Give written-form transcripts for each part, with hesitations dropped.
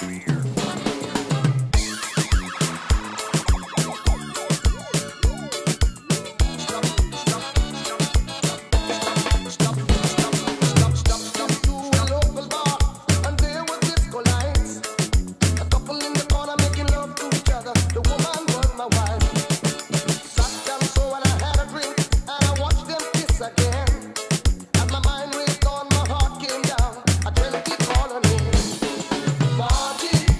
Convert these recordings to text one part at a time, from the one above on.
Party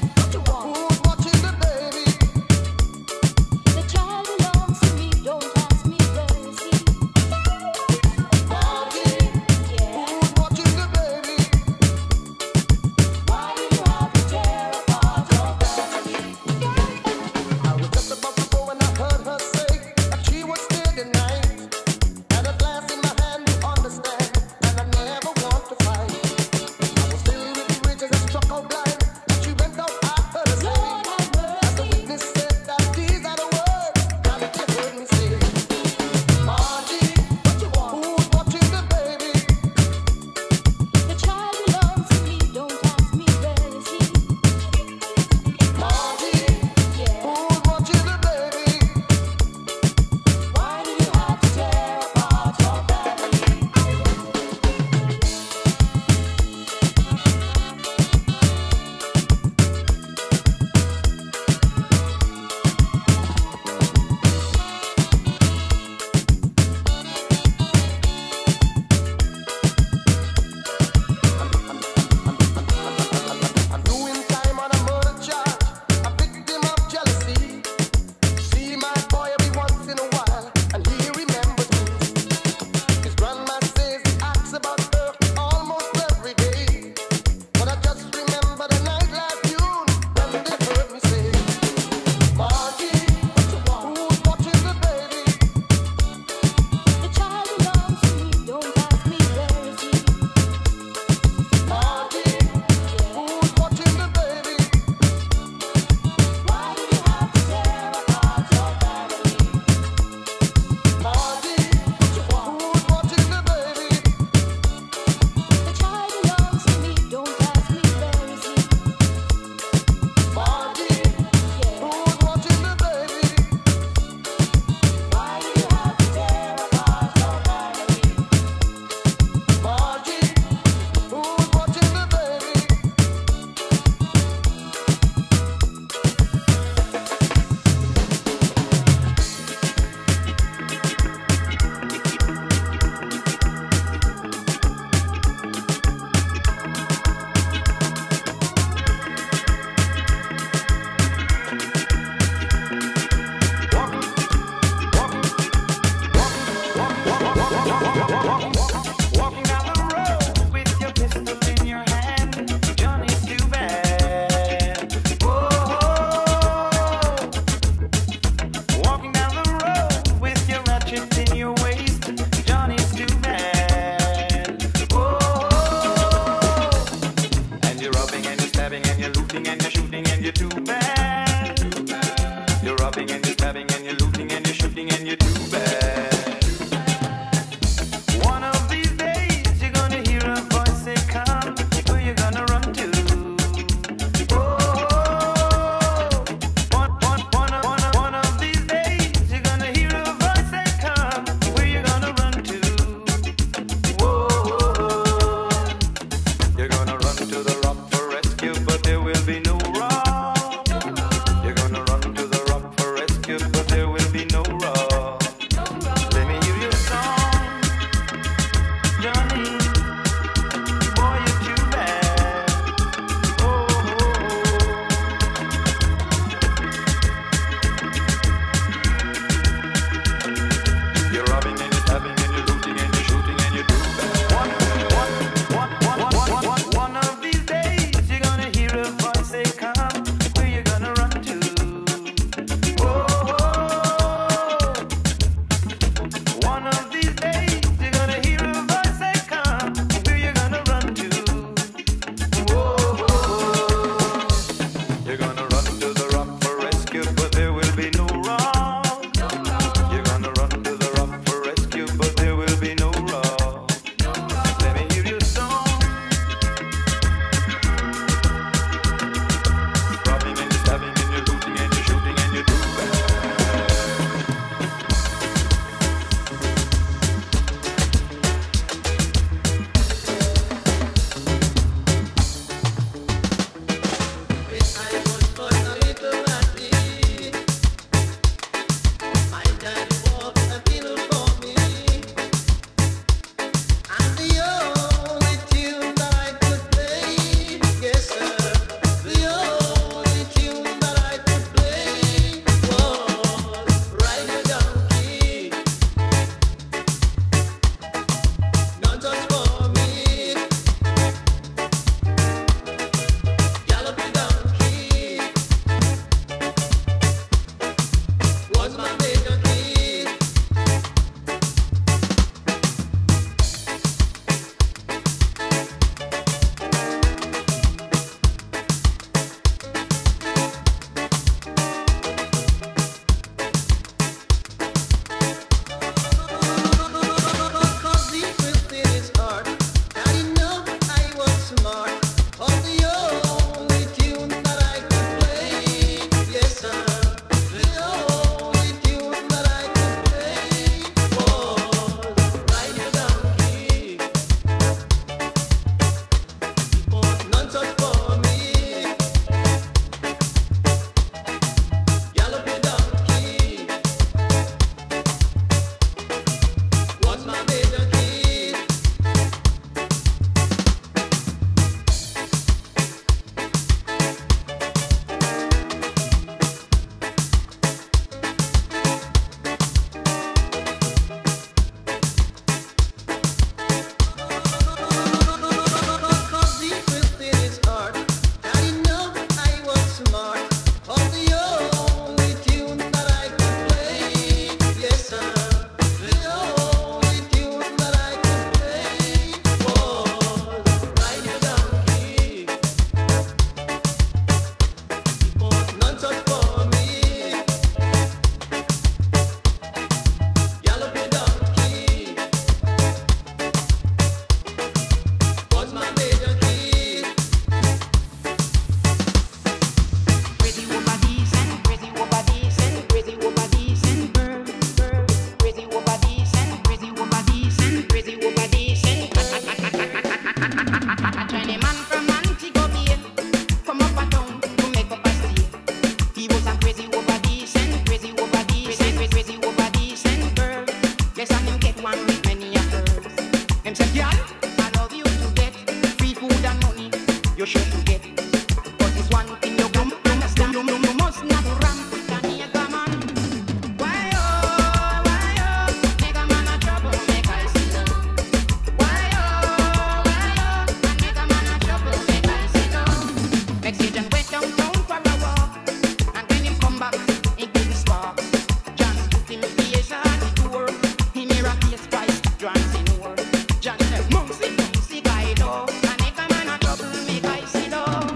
man with many affairs. Them say, girl, I love you to get free food and money. You sure to get. But this one thing you must do, you must not ramp with a nigga man. Why oh, nigga man a trouble, make I see no. Why oh, a nigga man a trouble, make I see no. Mexican went downtown for a walk, and when him come back, he give the spark. John put him in the tour. He mirror his price, dancing war. John said, Mumsy, guide oh, a nigga man a trouble, make I see no.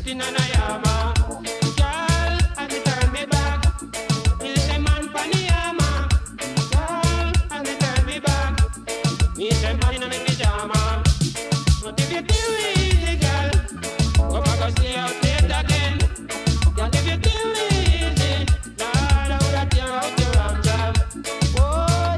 sitting on a yama. Girl, and you turn me back. You say man pan the yama. Girl, and you turn me back. Me say man in a me pajama. But if you feel easy, girl, come back and stay out late again. Girl, if you feel easy, Lord, I woulda tear out your ram job. Boy.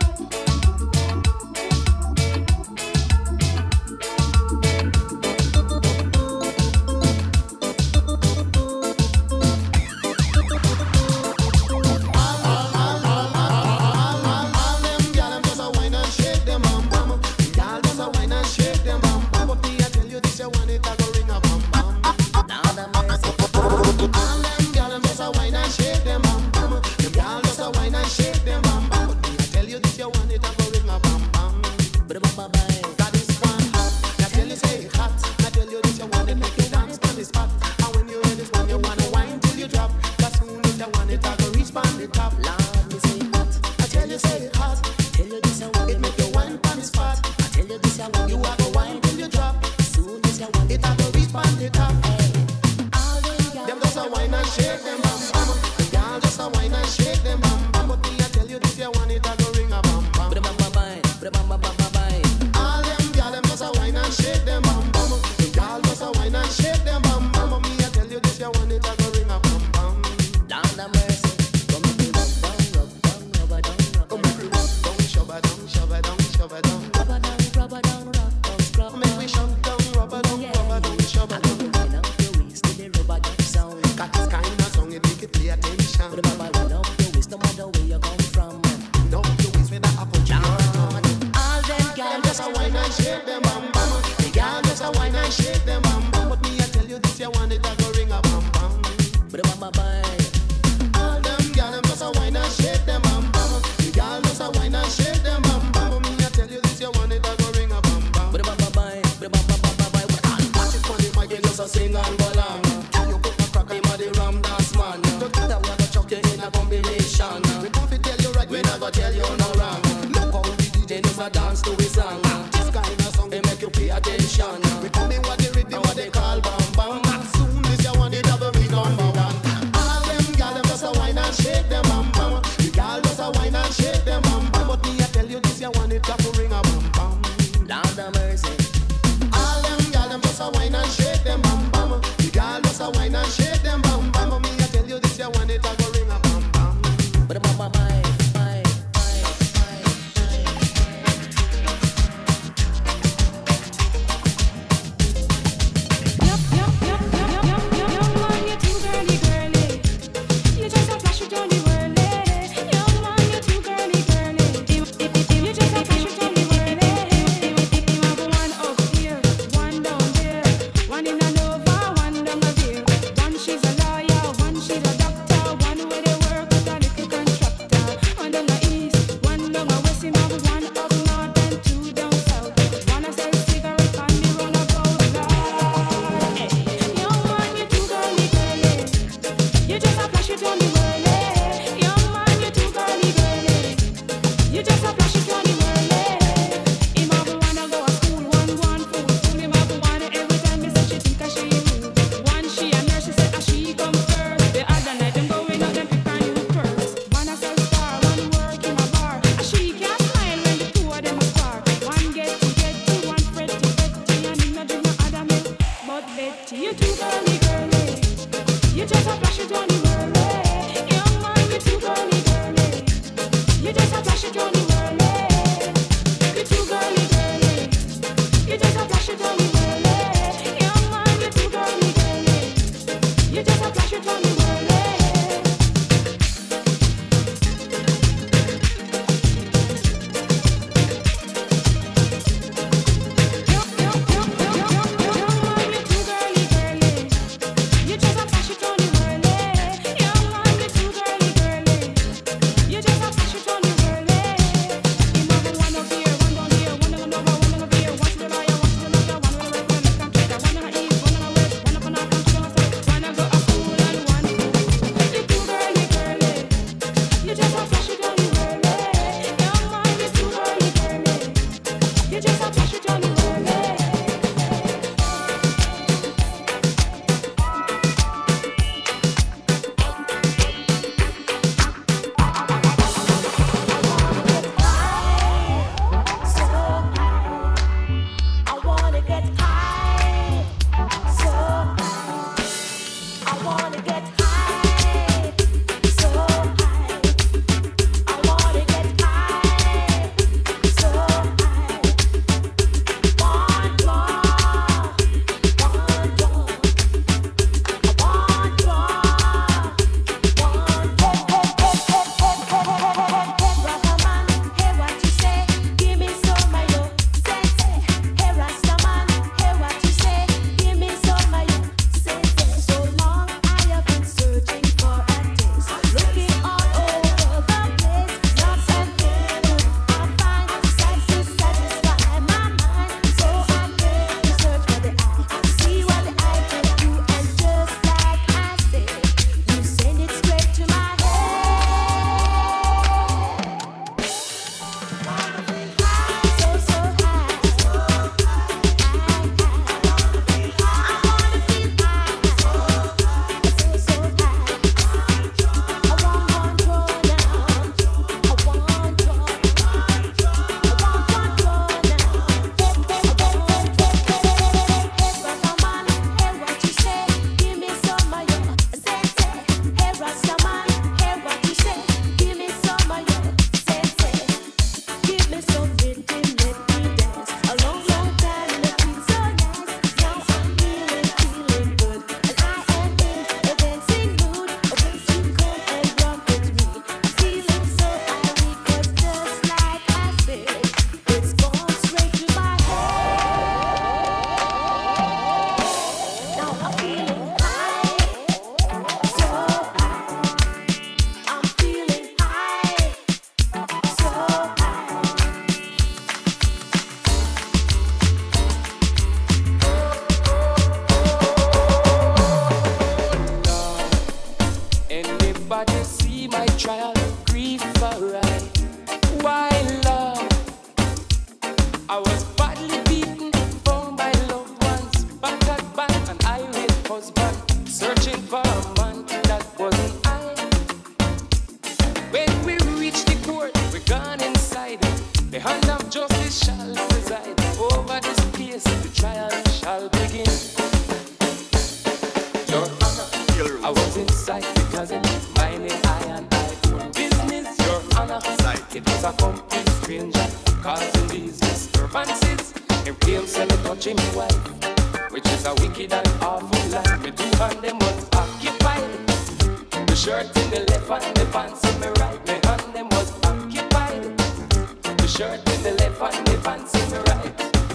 Your Honor, I was inside because it minded I and I own business. Your Honor, it was a complete stranger causing these disturbances. Him claim say me touching me wife, which is a wicked and awful lie. Me two hand them was occupied. The shirt in the left and the pants in the right. Me hand them was occupied. The shirt in the left and the pants in the right.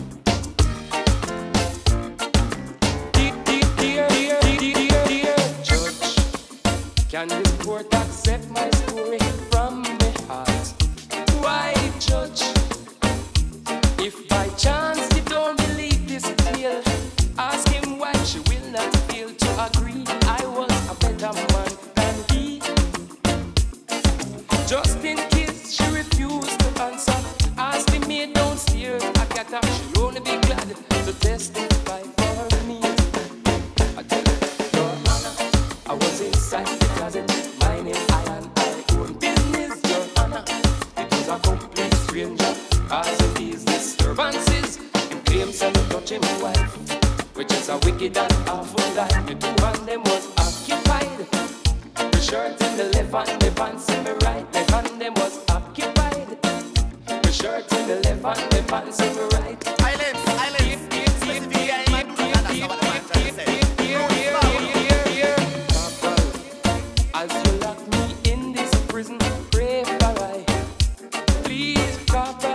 Dear judge, can this court accept my story from my heart? Why, judge? If by chance you don't believe this tale, ask him why she will not fail to agree. I was a better man than he. Just in case she refused to answer, ask the maid downstairs. I got her, she'll only be glad to testify for me. I tell you, Your Honor, I was inside the closet, minding I and I own business. Your Honor, it was a complete stranger causing these disturbances. Him claims I'm touching my wife, which is a wicked and awful lie. Me two hand them was occupied. The shirt in the left and the pants in the right. The hand them was occupied. The shirt in the left and the pants in the right. Islands, as you lock me in this prison, pray for I. Please, Papa,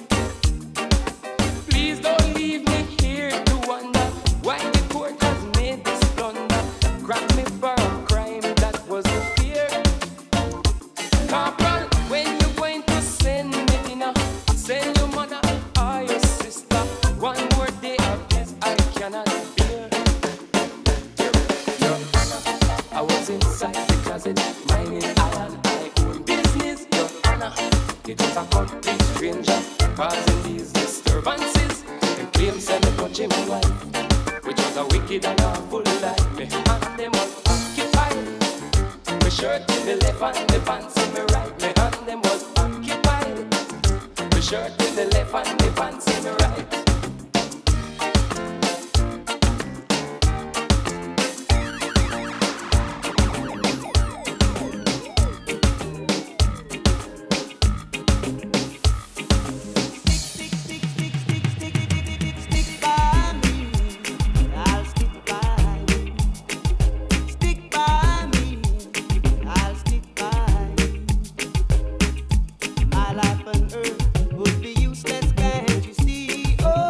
please don't leave me here to wonder why the court has made this blunder. Grant me for a crime that was a fear. Corporal, when you going to send me dinner, send your mother or your sister. One more day of this I cannot bear. Your Honor, I was inside the closet, minding I and I own business. Your Honor, it was a complete stranger causing these disturbances. And claims that me touching my wife, which was a wicked and awful lie. Me hand them was occupied. My shirt in the left and the pants in the right. My hand them was occupied. My shirt in the left and the pants in the right. Stick by me, I'll stick by you. Stick by me, I'll stick by you. My life on earth would be useless, can't you see? Oh,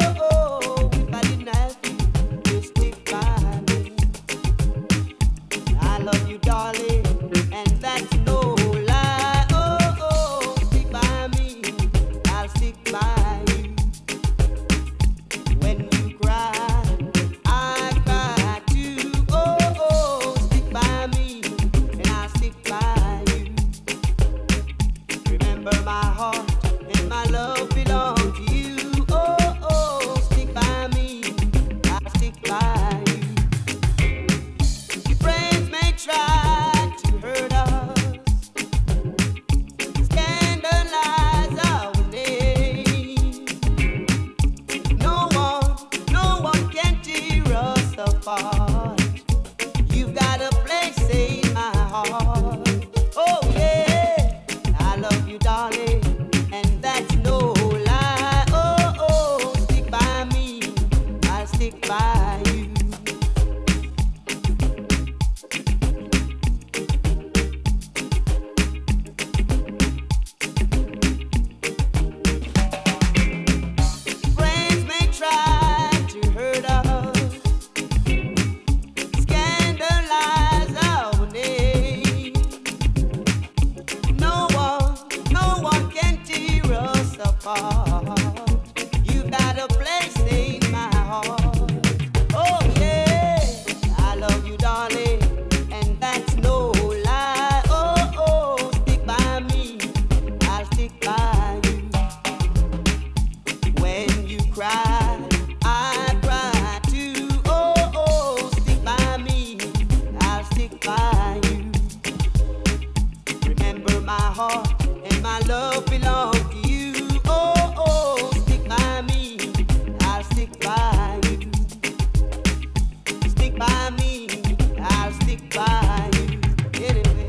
I'll stick by you anyway.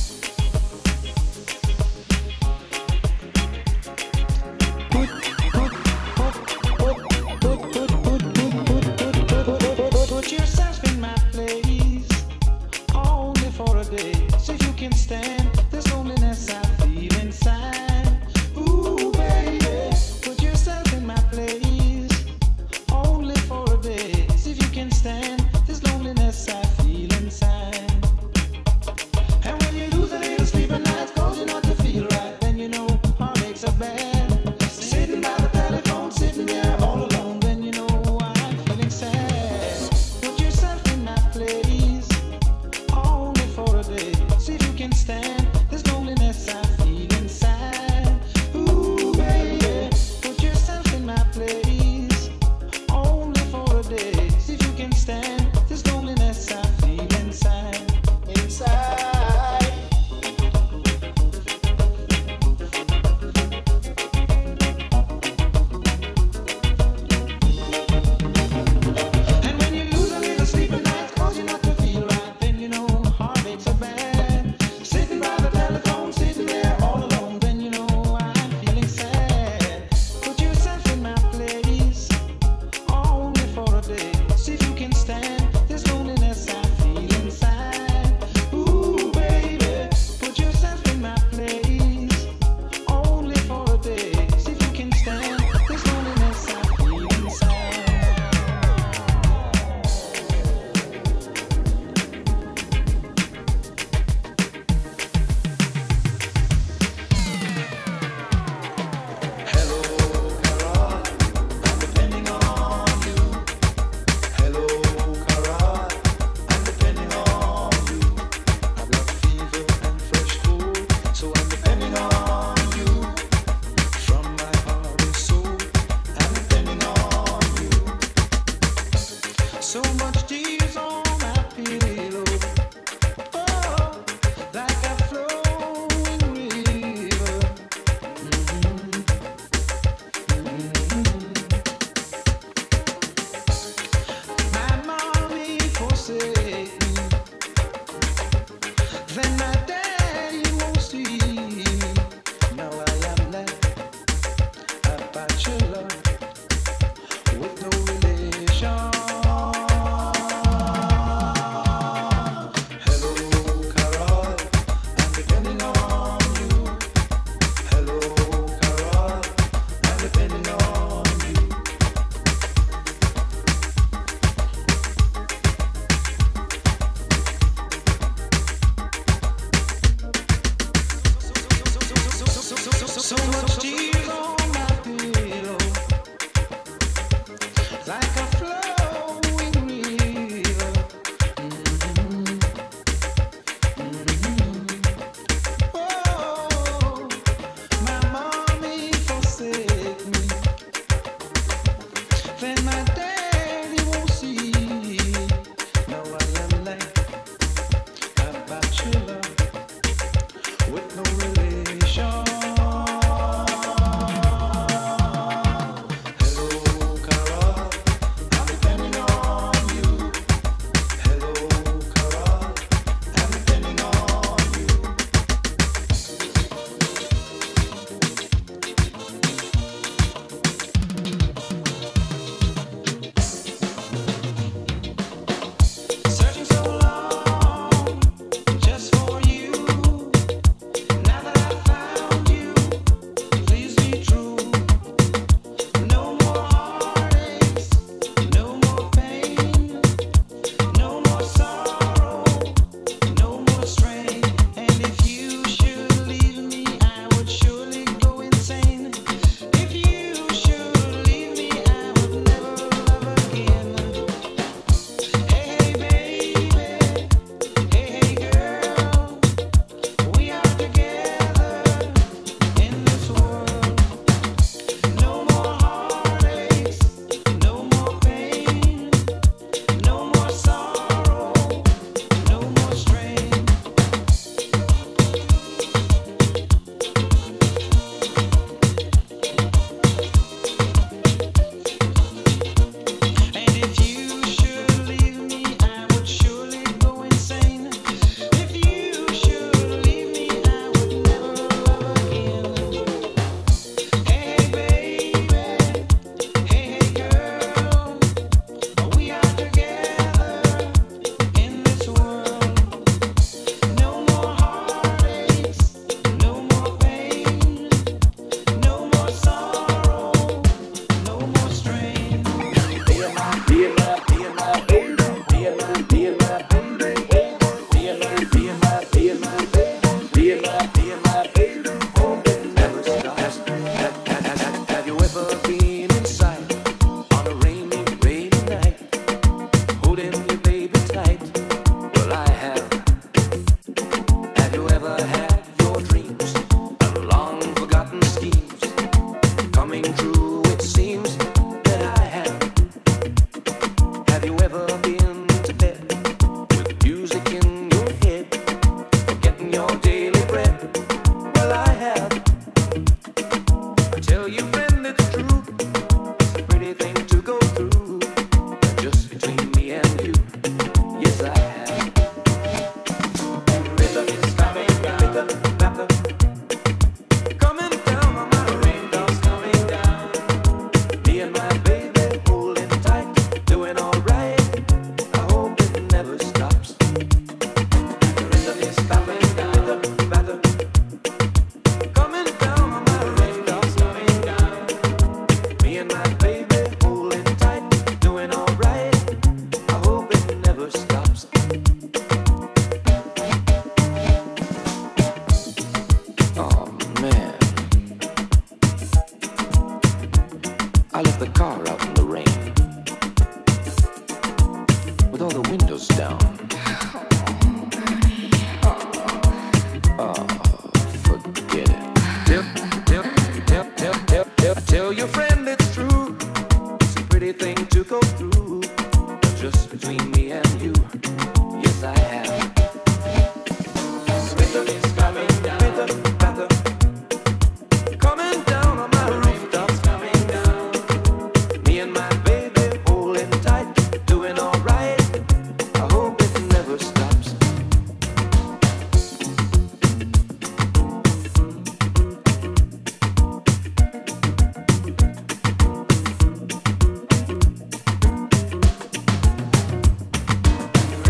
Put yourself in my place, only for a day. So you can stand this loneliness I feel inside. Ooh, baby, put yourself in my place, only for a day. See if you can stand this loneliness I feel inside.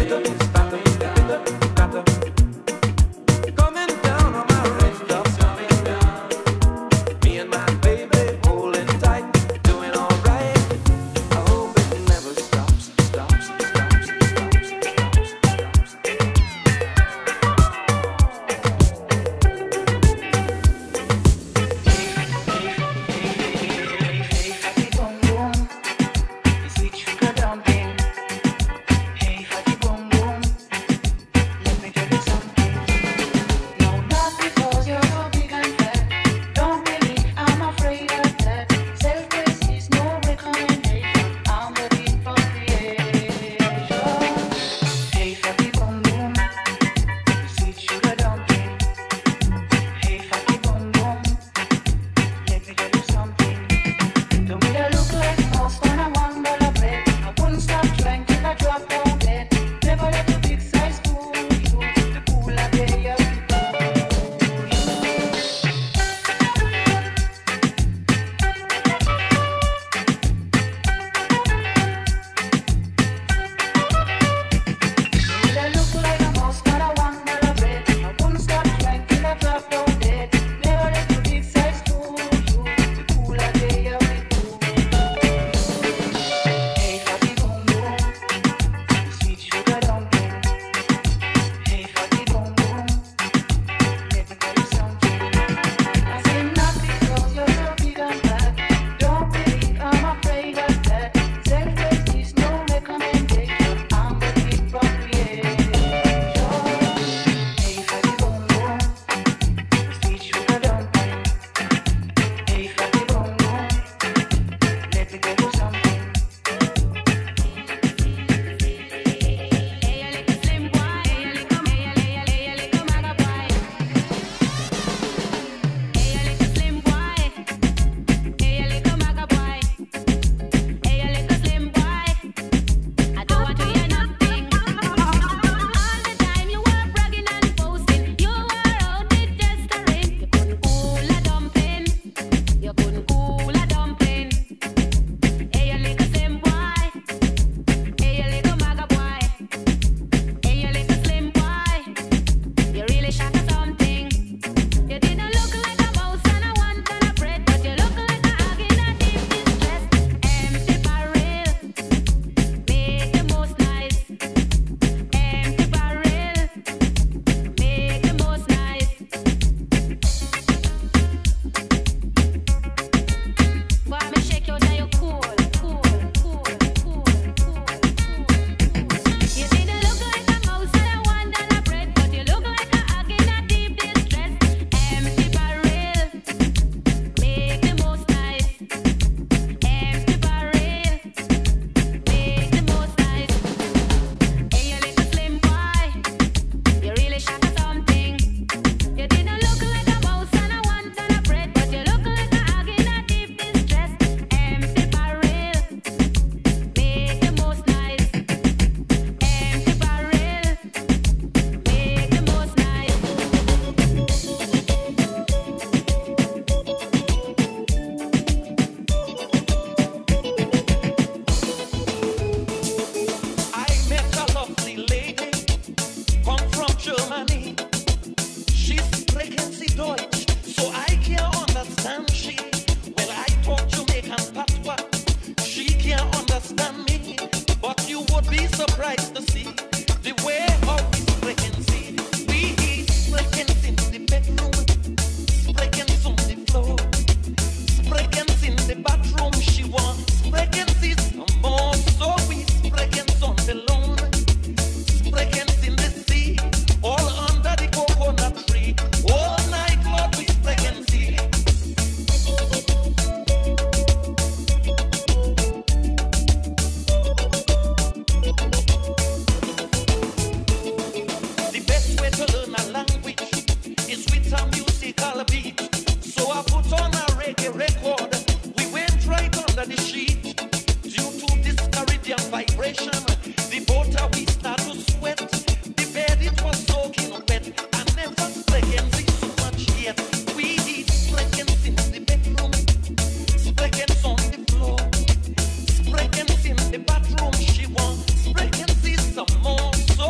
the bathroom, she wants pregnancy some more. So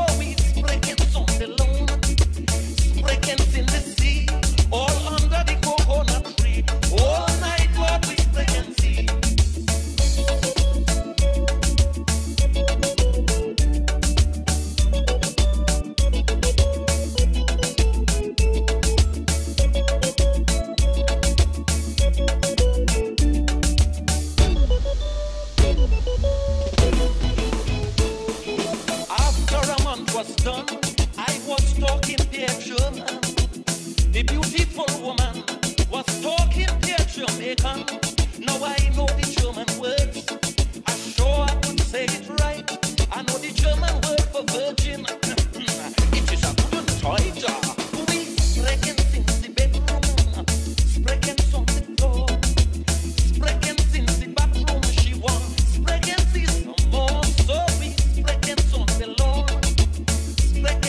done, I was talking their German. The beautiful woman was talking their Jamaican. Now I know the German words. I'm sure I could say it right. I know the German word for virgin. It is a good toy jar. We sprechen in the bedroom, sprechen on the floor, sprechen in the bathroom. She wants sprechen see some more. So we sprechen on the lawn, sprechen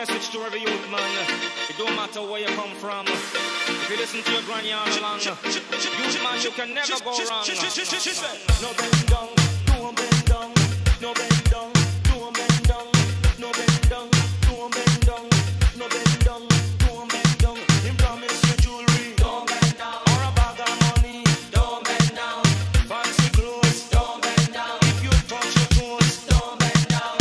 message to every youth man. It don't matter where you come from. If you listen to your granny all along, youth man, you can never go wrong. No bend down, don't bend down. No bend down, don't bend down. No bend down, don't bend down. No bend down, don't bend down. Him promise you jewelry, don't bend down. Or a bag of money, don't bend down. Fancy clothes, don't bend down. If you touch your toes, don't bend down.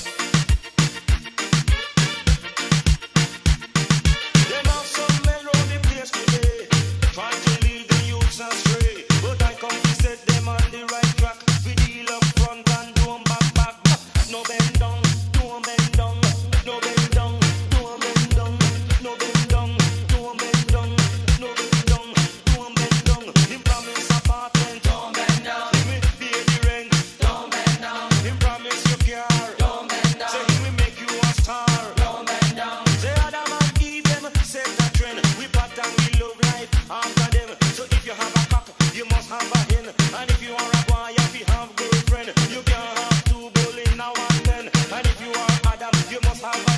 Them have some men round the place today, trying to lead the youths astray. But I come to set them on the right track. We deal up front and don't back. No bend down, don't bend down. No bend down, don't bend down. No bend down, don't bend down. No bend down, don't bend down. Him promise apartment, don't bend down. He will pay the rent, don't bend down. Him promise you car, don't bend down. Say he will make you a star, don't bend down. Say Adam and Eve them set that trend. We pattern, we love life after them. So if you have a cock, you must have a hen. And if you are a boy, you have to have girlfriend. You can't have two bull in now and then. And if you are Adam, you must have a